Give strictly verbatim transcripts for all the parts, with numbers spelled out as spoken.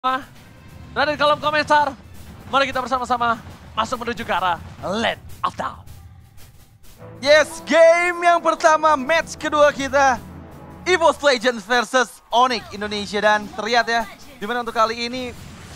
Dan di kolom komentar, mari kita bersama-sama masuk menuju ke arah Land of Dawn. Yes, game yang pertama, match kedua kita. EVOS Legends versus Onyx Indonesia. Dan terlihat ya, dimana untuk kali ini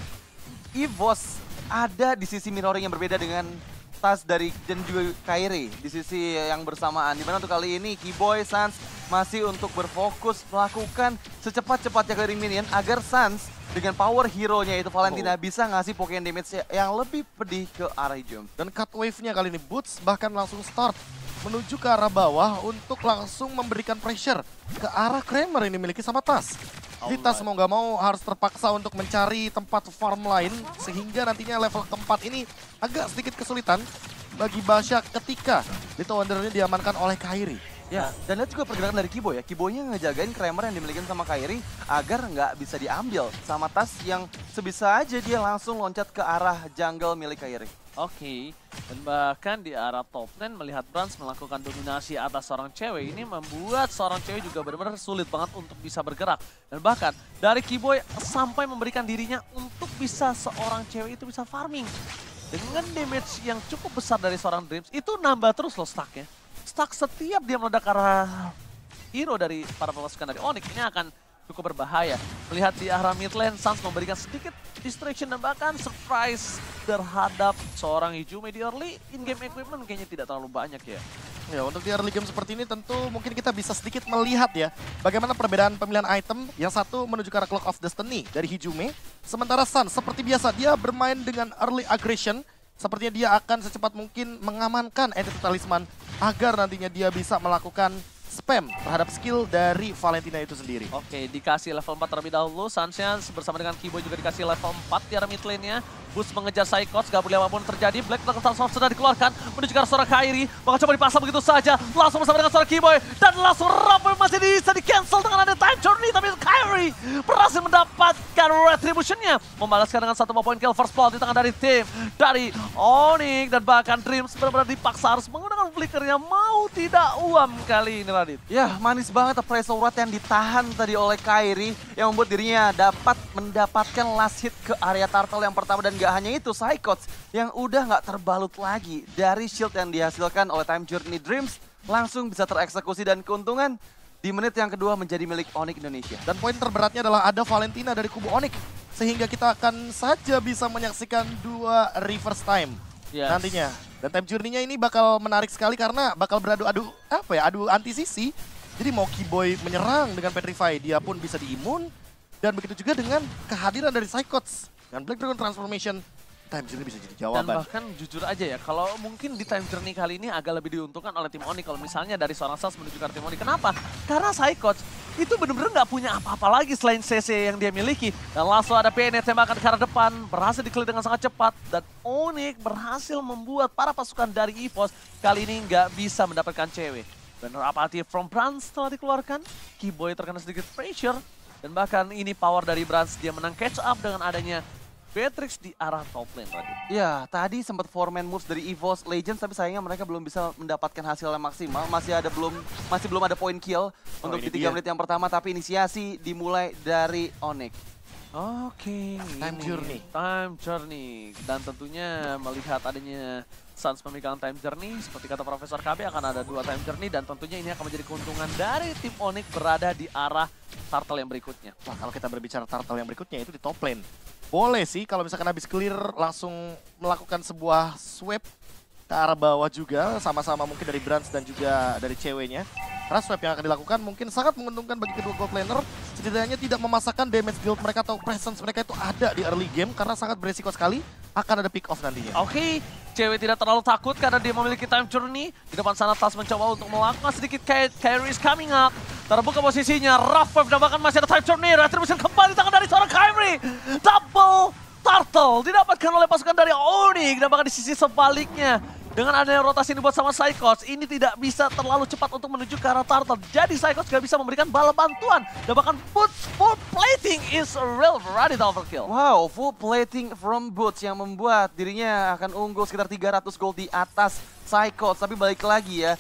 EVOS ada di sisi mirroring yang berbeda dengan tas dari dan juga Kairi di sisi yang bersamaan. Dimana untuk kali ini Keyboy, Sans masih untuk berfokus melakukan secepat-cepatnya clearing minion agar Sans dengan power hero-nya itu Valentina oh. bisa ngasih Pokémon damage yang lebih pedih ke arah hijau. Dan cut wave-nya kali ini Boots bahkan langsung start menuju ke arah bawah untuk langsung memberikan pressure ke arah Kramer yang dimiliki sama Tas. Jadi Tas mau nggak mau harus terpaksa untuk mencari tempat farm lain sehingga nantinya level keempat ini agak sedikit kesulitan bagi Basha ketika Little Wonder ini diamankan oleh Kairi. Ya, dan lihat juga pergerakan dari Keyboy ya. Keyboy-nya ngejagain Kramer yang dimiliki sama Kairi agar nggak bisa diambil sama Tas yang sebisa aja dia langsung loncat ke arah jungle milik Kairi. Oke, okay. Dan bahkan di arah top lane melihat Brans melakukan dominasi atas seorang cewek ini membuat seorang cewek juga benar-benar sulit banget untuk bisa bergerak. Dan bahkan dari Keyboy sampai memberikan dirinya untuk bisa seorang cewek itu bisa farming. Dengan damage yang cukup besar dari seorang Dreams, itu nambah terus loh stacknya. Stack setiap dia meledak ke arah hero dari para pasukan dari Onyx ini akan cukup berbahaya. Melihat di arah mid lane, Sans memberikan sedikit distraction dan bahkan surprise terhadap seorang Hijume di early in-game equipment kayaknya tidak terlalu banyak ya. Ya, untuk di early game seperti ini tentu mungkin kita bisa sedikit melihat ya bagaimana perbedaan pemilihan item. Yang satu menuju ke arah Clock of Destiny dari Hijume, sementara Sans seperti biasa dia bermain dengan early aggression. Sepertinya dia akan secepat mungkin mengamankan entity talisman agar nantinya dia bisa melakukan spam terhadap skill dari Valentina itu sendiri. Oke, dikasih level empat terlebih dahulu. Sansnya bersama dengan Keyboy juga dikasih level empat di arah mid lane-nya. Boost mengejar Psychots, gak boleh apapun terjadi. Black Dragon Transform sudah dikeluarkan menuju ke arah seorang Kairi. Bakal coba dipasang begitu saja. Langsung bersama dengan seorang Keyboy. Dan langsung Rapper masih bisa di-cancel dengan ada Time Journey. Tapi Kairi berhasil mendapatkan retribution-nya. Membalaskan dengan satu poin kill first blood di tangan dari tim. Dari Onyx dan bahkan Dreams benar-benar dipaksa harus menggunakan flickernya. Mau tidak uam kali ini Radit. Ya, manis banget appraisal rate yang ditahan tadi oleh Kairi yang membuat dirinya dapat mendapatkan last hit ke area turtle yang pertama. Dan gak hanya itu, Psychots yang udah gak terbalut lagi dari shield yang dihasilkan oleh Time Journey Dreams langsung bisa tereksekusi dan keuntungan di menit yang kedua menjadi milik Onyx Indonesia. Dan poin terberatnya adalah ada Valentina dari kubu Onyx sehingga kita akan saja bisa menyaksikan dua reverse time yes. nantinya. Dan Time Journey-nya ini bakal menarik sekali karena bakal beradu-adu apa ya, adu anti sisi. Jadi mau Keyboy menyerang dengan Petrify, dia pun bisa diimun. Dan begitu juga dengan kehadiran dari Psychots. Dengan Black Dragon Transformation, Time Journey bisa jadi jawaban. Dan bahkan jujur aja ya, kalau mungkin di Time Journey kali ini agak lebih diuntungkan oleh tim Onyx. Kalau misalnya dari seorang Sans menuju ke tim Onyx. Kenapa? Karena Psychots itu benar-benar nggak punya apa-apa lagi selain C C yang dia miliki. Dan langsung ada P N tembakan ke arah depan, berhasil di-clear dengan sangat cepat. Dan Onyx berhasil membuat para pasukan dari EVOS kali ini nggak bisa mendapatkan cewek. Benar apa arti from Brans setelah dikeluarkan, Keyboy terkena sedikit pressure. Dan bahkan ini power dari Brans, dia menang catch up dengan adanya Beatrix di arah top lane tadi. Ya, tadi sempat four man moves dari EVOS Legends tapi sayangnya mereka belum bisa mendapatkan hasil yang maksimal. Masih ada belum masih belum ada point kill oh, untuk di tiga menit yang pertama, tapi inisiasi dimulai dari Onyx. Oke, okay, Time Journey. Time Journey. Dan tentunya melihat adanya Sans memegang Time Journey, seperti kata Profesor K B akan ada dua Time Journey dan tentunya ini akan menjadi keuntungan dari tim Onyx berada di arah turtle yang berikutnya. Wah, kalau kita berbicara turtle yang berikutnya itu di top lane. Boleh sih kalau misalkan habis clear langsung melakukan sebuah sweep ke arah bawah juga, sama-sama mungkin dari Brans dan juga dari ceweknya. Karena sweep yang akan dilakukan mungkin sangat menguntungkan bagi kedua gold laner. Setidaknya tidak memasakkan damage guild mereka atau presence mereka itu ada di early game karena sangat beresiko sekali akan ada pick off nantinya. Oke, okay. Cewek tidak terlalu takut karena dia memiliki Time Journey. Di depan sana Tas mencoba untuk melakukan sedikit Kairi is coming up. Terbuka posisinya, Rough Wave dan bahkan masih ada Time Journey. Retribution kembali tangan dari seorang Kairi. Double turtle didapatkan oleh pasukan dari Onyx dan bahkan di sisi sebaliknya. Dengan adanya rotasi ini buat sama Psychots, ini tidak bisa terlalu cepat untuk menuju ke arah turtle. Jadi Psychots gak bisa memberikan bala bantuan. Dan bahkan Boots full plating is a real variety overkill. Wow, full plating from Boots yang membuat dirinya akan unggul sekitar tiga ratus gold di atas Psychots. Tapi balik lagi ya,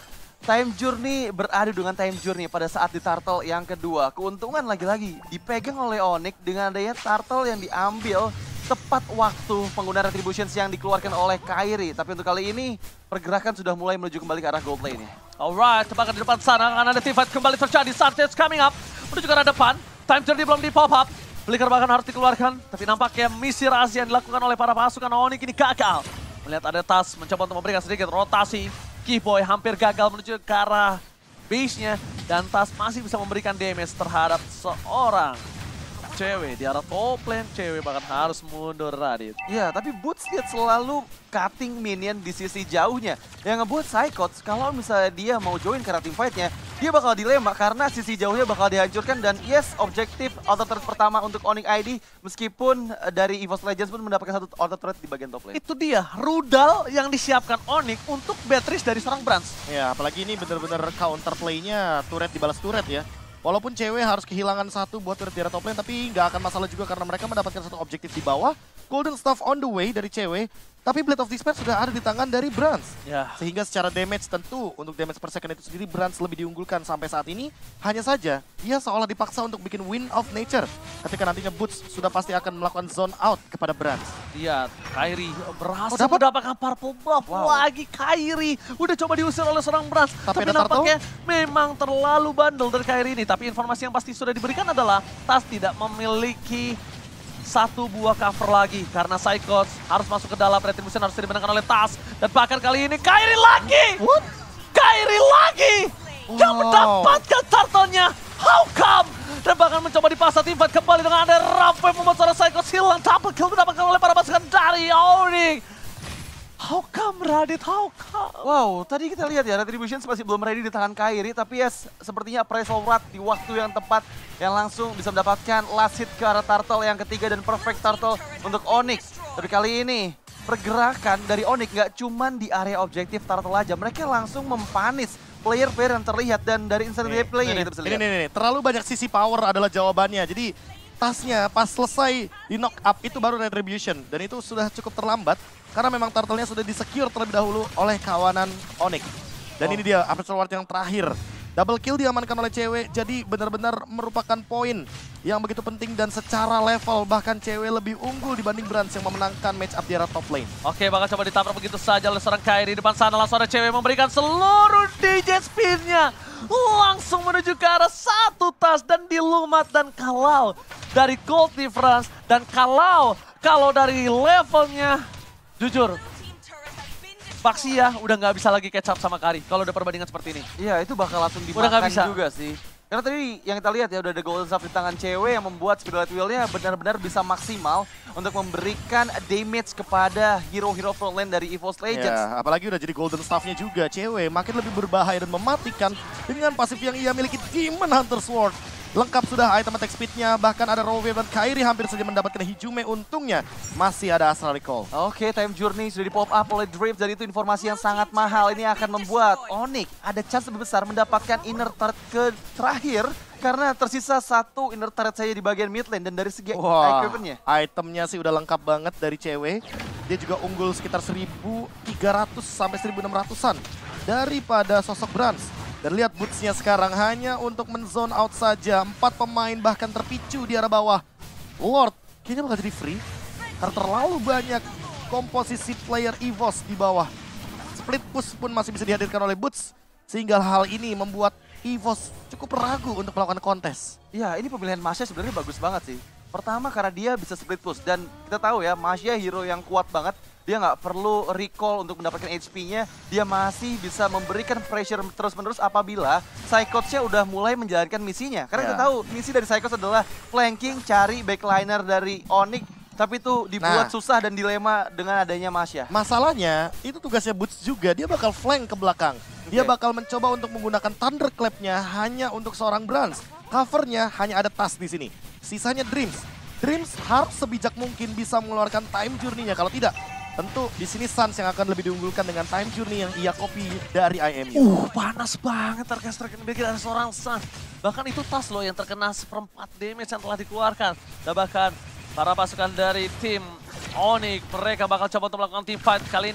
Time Journey beradu dengan Time Journey pada saat di turtle yang kedua. Keuntungan lagi-lagi dipegang oleh Onyx dengan adanya turtle yang diambil tepat waktu penggunaan Retributions yang dikeluarkan oleh Kairi. Tapi untuk kali ini pergerakan sudah mulai menuju kembali ke arah gold lane-nya. Alright, tebakan di depan sana akan ada teamfight kembali terjadi. Sartes coming up menuju ke arah depan. Time Journey belum di pop up. Flicker bahkan harus dikeluarkan, tapi nampaknya misi rahasia yang dilakukan oleh para pasukan Onyx ini gagal. Melihat ada Tas mencoba untuk memberikan sedikit rotasi. Keyboy hampir gagal menuju ke arah base-nya. Dan Tas masih bisa memberikan damage terhadap seorang cewek. Di arah top lane, cewek bahkan harus mundur, Radit. Ya, tapi Boots dia selalu cutting minion di sisi jauhnya. Yang ngebuat Psychots, kalau misalnya dia mau join ke arah teamfight-nya, dia bakal dilema karena sisi jauhnya bakal dihancurkan. Dan yes, objektif auto turret pertama untuk Onyx I D, meskipun dari EVOS Legends pun mendapatkan satu auto turret di bagian top lane. Itu dia, rudal yang disiapkan Onyx untuk Beatrice dari seorang Brands. Ya, apalagi ini bener-bener counter play-nya turret dibalas turret ya. Walaupun cewek harus kehilangan satu buat turret di arah top lane, tapi nggak akan masalah juga karena mereka mendapatkan satu objektif di bawah. Golden Staff on the way dari cewek, tapi Blade of Despair sudah ada di tangan dari Brands. Ya. Sehingga secara damage tentu, untuk damage per second itu sendiri Brands lebih diunggulkan sampai saat ini. Hanya saja, ia seolah dipaksa untuk bikin Wind of Nature. Ketika nantinya Boots sudah pasti akan melakukan zone out kepada Brands. Lihat, Kairi berhasil Oh, dapat? mendapatkan purple buff. Wow. Lagi Kairi udah coba diusir oleh seorang Brands. Tapi Tapi, ada nampaknya memang terlalu bandel dari Kairi ini. Tapi informasi yang pasti sudah diberikan adalah Tas tidak memiliki satu buah cover lagi. Karena Psychots harus masuk ke dalam, Retribution harus dimenangkan oleh Tas. Dan bahkan kali ini Kairi lagi! What? Kairi lagi! Yang Wow. mendapatkan turtle-nya. How come? Dan bahkan mencoba dipaksa teamfight kembali dengan ada Rampage membuat seorang Psychots hilang. Double kill didapatkan oleh para pasukan dari Onyx. How come, Radit? How come? Wow, tadi kita lihat ya, Retributions masih belum ready di tangan Kairi, tapi ya sepertinya appraisal Wrath di waktu yang tepat yang langsung bisa mendapatkan last hit ke arah turtle yang ketiga dan perfect turtle untuk Onyx. Tapi kali ini pergerakan dari Onyx nggak cuman di area objektif turtle aja, mereka langsung mempanis player-player yang terlihat dan dari instant gameplay yang kita bisa Ini, lihat. ini, ini, terlalu banyak sisi power adalah jawabannya. Jadi tasnya pas selesai di knock up itu baru Retribution. Dan itu sudah cukup terlambat karena memang turtle-nya sudah di-secure terlebih dahulu oleh kawanan Onyx. Dan Oh. ini dia Aperture Ward yang terakhir. Double kill diamankan oleh cewek, jadi benar-benar merupakan poin yang begitu penting dan secara level bahkan cewek lebih unggul dibanding Brands yang memenangkan match up di arah top lane. Oke, bakal coba ditabrak begitu saja oleh seorang Kairi. Di depan sana langsung ada cewek memberikan seluruh D J spin-nya. Langsung menuju ke arah satu Tas dan dilumat. Dan kalau dari gold difference dan kalau kalau dari levelnya, jujur, Baxia udah nggak bisa lagi catch up sama Kairi kalau udah perbandingan seperti ini. Iya, itu bakal langsung Udah nggak dimakan bisa. juga sih. Karena tadi yang kita lihat ya udah ada golden staff di tangan cewek yang membuat Spirit Wheel-nya benar-benar bisa maksimal untuk memberikan damage kepada hero-hero frontline dari EVOS Legends. Ya, apalagi udah jadi golden staff-nya juga, cewek makin lebih berbahaya dan mematikan dengan pasif yang ia miliki, Demon Hunter Sword. Lengkap sudah item attack speed-nya, bahkan ada Raw Wave dan Kairi hampir saja mendapatkan Hijume, untungnya masih ada Astral Recall. Oke, Time Journey sudah di pop up oleh Drift dan itu informasi yang sangat mahal. Ini akan membuat Onyx ada chance lebih besar mendapatkan inner turret ke terakhir karena tersisa satu inner turret saja di bagian mid lane dan dari segi Wah, equipment-nya. itemnya sih udah lengkap banget dari cewek. Dia juga unggul sekitar seribu tiga ratus sampai seribu enam ratusan daripada sosok Brands. Dan lihat boots-nya sekarang hanya untuk men-zone out saja. Empat pemain bahkan terpicu di arah bawah. Lord kayaknya bakal jadi free karena terlalu banyak komposisi player EVOS di bawah. Split push pun masih bisa dihadirkan oleh Boots. Sehingga hal ini membuat EVOS cukup ragu untuk melakukan kontes. Ya, ini pemilihan Masya sebenarnya bagus banget sih. Pertama karena dia bisa split push dan kita tahu ya Masya hero yang kuat banget. Dia nggak perlu recall untuk mendapatkan H P-nya. Dia masih bisa memberikan pressure terus-menerus apabila Psychots-nya udah mulai menjalankan misinya. Karena Ya. kita tahu misi dari Psychots adalah flanking, cari backliner dari Onyx. Tapi itu dibuat Nah. susah dan dilema dengan adanya Masya. Masalahnya, itu tugasnya Boots juga. Dia bakal flank ke belakang. Dia Oke. bakal mencoba untuk menggunakan Thunderclap-nya hanya untuk seorang Brands. Covernya hanya ada Tas di sini. Sisanya Dreams. Dreams harus sebijak mungkin bisa mengeluarkan time journey-nya. Kalau tidak, tentu di sini Suns yang akan lebih diunggulkan dengan time journey yang ia copy dari I M U. Uh, panas banget terkena bikin ada seorang Sun. Bahkan itu Tas loh yang terkena seperempat damage yang telah dikeluarkan. Dan bahkan para pasukan dari tim Onyx, mereka bakal coba untuk melakukan team fight kali ini.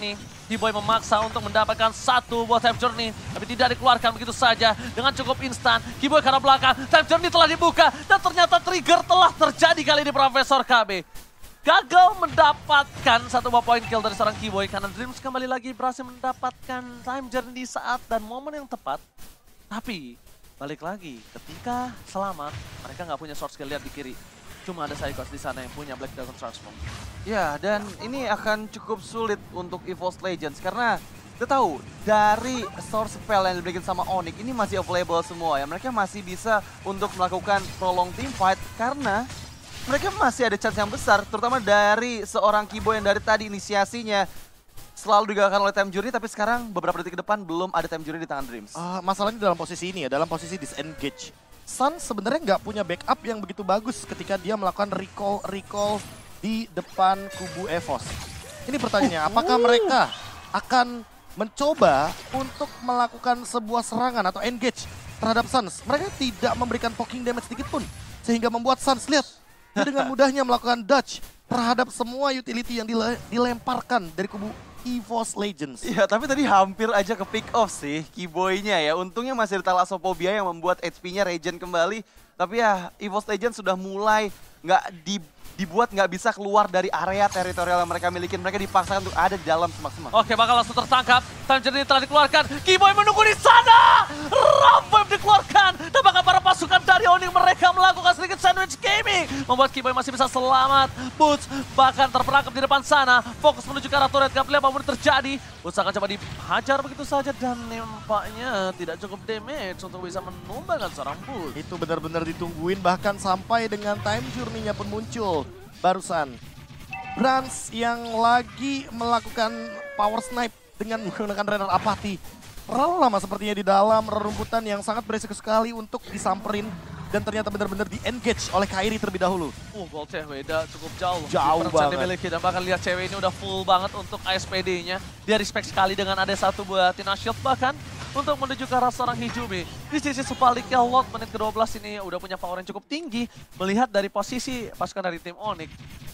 T-Boy memaksa untuk mendapatkan satu buah Time Journey, tapi tidak dikeluarkan begitu saja dengan cukup instan. T-Boy ke arah belakang, Time Journey telah dibuka, dan ternyata trigger telah terjadi kali ini Profesor K B. Gagal mendapatkan satu buah point kill dari seorang K-Boy karena Dreams kembali lagi berhasil mendapatkan Time Journey di saat dan momen yang tepat. Tapi balik lagi, ketika selamat, mereka nggak punya short skill, lihat di kiri. Cuma ada Psychos di sana yang punya Black Dragon Transform. Ya, dan ini akan cukup sulit untuk EVOS Legends karena kita tahu dari source spell yang diberikan sama Onyx ini masih available semua ya. Mereka masih bisa untuk melakukan prolong team fight karena mereka masih ada chance yang besar, terutama dari seorang K-Boy yang dari tadi inisiasinya selalu digagalkan oleh Time Journey, tapi sekarang beberapa detik ke depan belum ada Time Journey di tangan Dreams. Uh, masalahnya dalam posisi ini ya, dalam posisi disengage. Sun sebenarnya nggak punya backup yang begitu bagus ketika dia melakukan recall-recall di depan kubu EVOS. Ini pertanyaannya, apakah mereka akan mencoba untuk melakukan sebuah serangan atau engage terhadap Suns? Mereka tidak memberikan poking damage sedikit pun, sehingga membuat Suns, lihat, dia dengan mudahnya melakukan dodge terhadap semua utility yang dile dilemparkan dari kubu EVOS Legends. Iya, tapi tadi hampir aja ke pick off sih K-Boy-nya ya. Untungnya masih ada Thalassophobia yang membuat H P-nya regen kembali. Tapi ya, EVOS Legends sudah mulai nggak di, dibuat nggak bisa keluar dari area teritorial yang mereka miliki. Mereka dipaksa untuk ada di dalam semaksimal. Oke, bakal langsung tertangkap. Time Journey telah dikeluarkan. K-Boy menunggu di sana. Rampam dikeluarkan. Dan bahkan para pasukan dari Onyx mereka melakukan sedikit sandwich gaming. Membuat K-Boy masih bisa selamat. Boots bahkan terperangkap di depan sana. Fokus menuju ke arah turret. Gak boleh apapun terjadi. Boots akan coba dihajar begitu saja. Dan nampaknya tidak cukup damage untuk bisa menumbangkan seorang Boots. Itu benar-benar ditungguin, bahkan sampai dengan Time Journey-nya pun muncul. Barusan Brans yang lagi melakukan power snipe dengan menggunakan Renner Apathy. Terlalu lama sepertinya di dalam rerumputan yang sangat beresiko sekali untuk disamperin. Dan ternyata benar-benar di-engage oleh Kairi terlebih dahulu. Uh, goldnya beda cukup jauh. Jauh banget. Dimiliki. Dan bahkan lihat cewek ini udah full banget untuk A S P D-nya. Dia respect sekali dengan ada satu buah Tina Shield bahkan untuk menuju ke arah seorang Hijumi. Di sisi sebaliknya, Lot menit ke dua belas ini udah punya power yang cukup tinggi. Melihat dari posisi pasukan dari tim Onyx.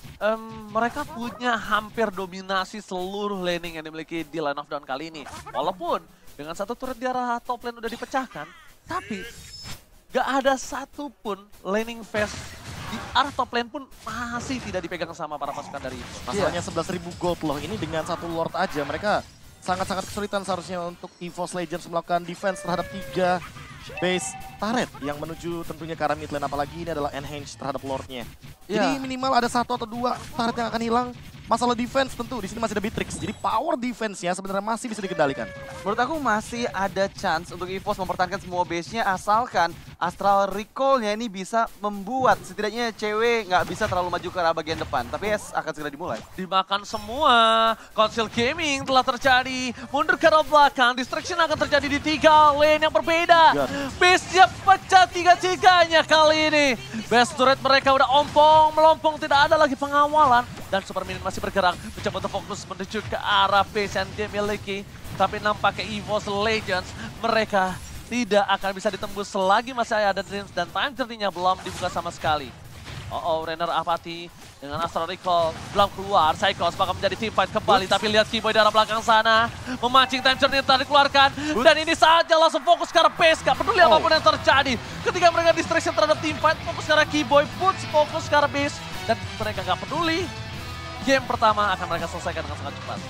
Um, mereka punya hampir dominasi seluruh laning yang dimiliki di line of down kali ini. Walaupun dengan satu turret di arah top lane udah dipecahkan. Tapi gak ada satupun laning phase di arah top lane pun masih tidak dipegang sama para pasukan dari itu. Masalahnya sebelas ribu gold loh, ini dengan satu Lord aja mereka sangat-sangat kesulitan seharusnya untuk EVOS Legends melakukan defense terhadap tiga base turret yang menuju tentunya ke arah mid lane, apalagi ini adalah enhance terhadap Lordnya. Jadi minimal ada satu atau dua turret yang akan hilang. Masalah defense tentu di sini masih ada Beatrix. Jadi power defense-nya sebenarnya masih bisa dikendalikan. Menurut aku masih ada chance untuk EVOS mempertahankan semua base-nya asalkan Astral Recall-nya ini bisa membuat setidaknya cewek nggak bisa terlalu maju ke arah bagian depan. Tapi es akan segera dimulai. Dimakan semua. Council Gaming telah terjadi. Mundur ke arah belakang. Distraction akan terjadi di tiga lane yang berbeda. Base-nya pecah tiga-tiganya kali ini. Base turret mereka udah ompong, melompong. Tidak ada lagi pengawalan. Dan Super Minion masih bergerak, mencoba untuk fokus menuju ke arah base yang dia miliki. Tapi nampaknya EVOS Legends, mereka tidak akan bisa ditembus selagi masih ada Dreams dan Time Journey-nya belum dibuka sama sekali. Oh, oh Renner Apathy dengan Astral Recall belum keluar. Psychos bakal menjadi team fight kembali. Oops. Tapi lihat K-Boy di arah belakang sana. Memancing Time Journey yang tadi dikeluarkan. Oops. Dan ini saja langsung fokus ke arah base. Gak peduli oh. apapun yang terjadi. Ketika mereka distraction terhadap team fight, fokus ke arah K-Boy. Boots fokus ke arah base. Dan mereka gak peduli. Game pertama akan mereka selesaikan dengan sangat cepat.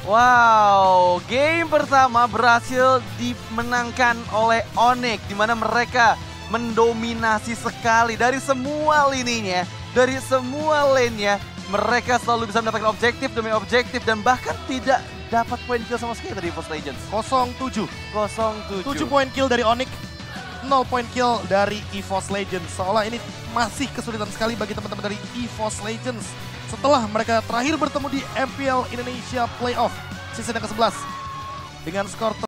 Wow, game pertama berhasil dimenangkan oleh Onyx, di mana mereka mendominasi sekali dari semua lininya, dari semua lane-nya. Mereka selalu bisa mendapatkan objektif demi objektif dan bahkan tidak dapat point kill sama sekali dari EVOS Legends. nol tujuh. nol tujuh. tujuh point kill dari Onyx, nol point kill dari EVOS Legends. Seolah ini masih kesulitan sekali bagi teman-teman dari EVOS Legends. Setelah mereka terakhir bertemu di M P L Indonesia Playoff season yang ke sebelas dengan skor